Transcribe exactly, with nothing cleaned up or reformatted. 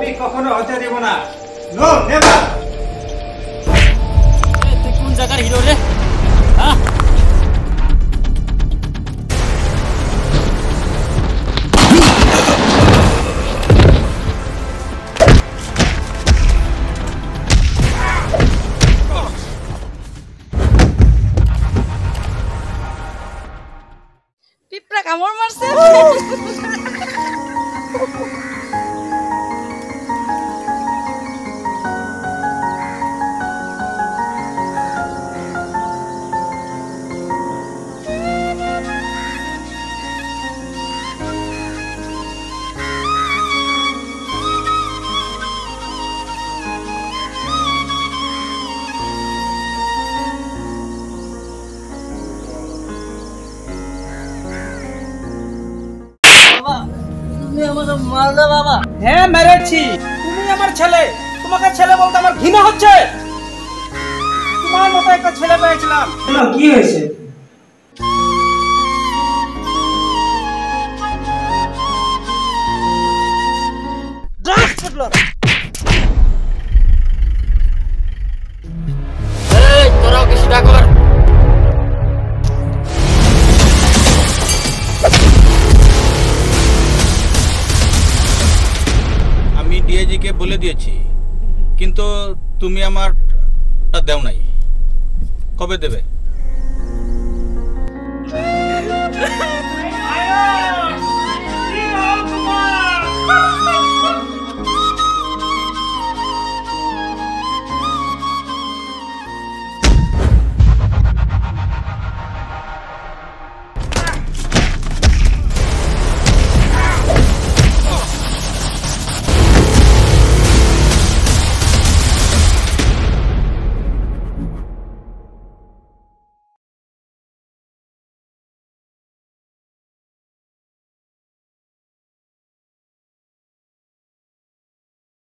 আমি কখনো হতে দেব না। No never. তুই কোন জায়গার হিরো রে? হ্যাঁ পিঁপড়া কামড় মারছে। হ্যাঁ মেরেছি। তুমি আমার ছেলে, তোমাকে ছেলে বলতে আমার ঘৃণা হচ্ছে। তোমার মতো একটা ছেলে পেয়েছিলাম। কি হয়েছে? তোরাও কিছুটা কর। আমি ডিআইজি কে বলে দিয়েছি, কিন্তু তুমি আমার দেও নাই। কবে দেবে? আয়